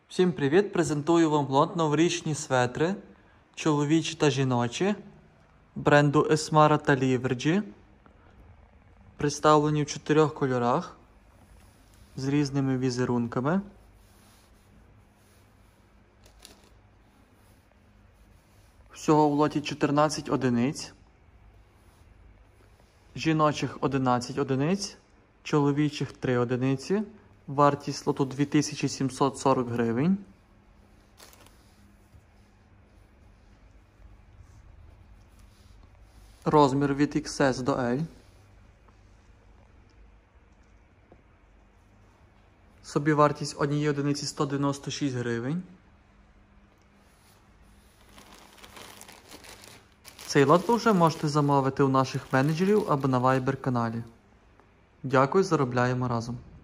Всім привіт! Презентую вам лот новорічні светри, чоловічі та жіночі, бренду Esmara та Livergy, представлені в 4 кольорах з різними візерунками. Всього в лоті 14 одиниць, жіночих 11 одиниць, чоловічих 3 одиниці. Вартість лоту 2740 гривень. Розмір від XS до L. Собівартість однієї одиниці 196 гривень. Цей лот ви вже можете замовити у наших менеджерів або на Viber каналі. Дякую, заробляємо разом.